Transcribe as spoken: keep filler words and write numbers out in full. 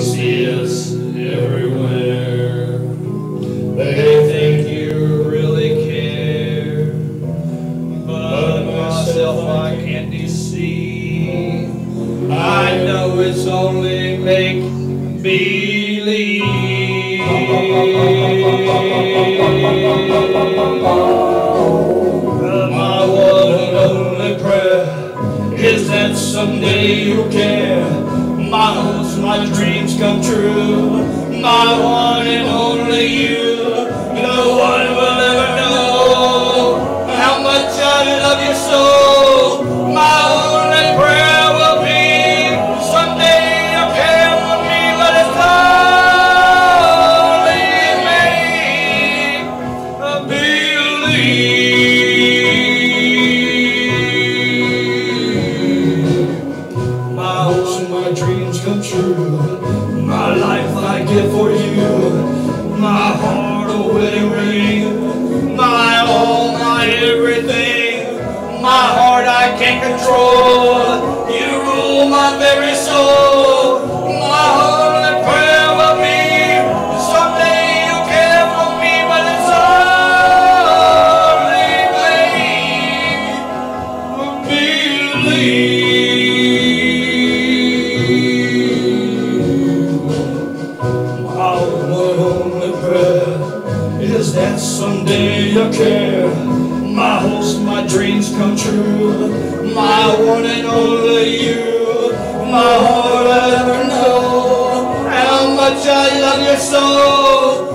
see us everywhere. They think you really care, but myself I can't deceive. I know it's only make believe. My one and only prayer is that someday you'll care. My hopes, my dreams come true. My one and only you. No one will ever know how much I love you so. My only prayer will be someday you'll care for me, but it's only make believe. My hopes and my dreams come true. My life I give for you. My heart a wedding ring. My all, my everything. My heart I can't control. You rule my very soul. My only prayer will be someday you'll care for me, but it's only believe. My one only prayer is that someday you'll care. My hopes, my dreams come true. My one and only you. My heart I never know how much I love you so.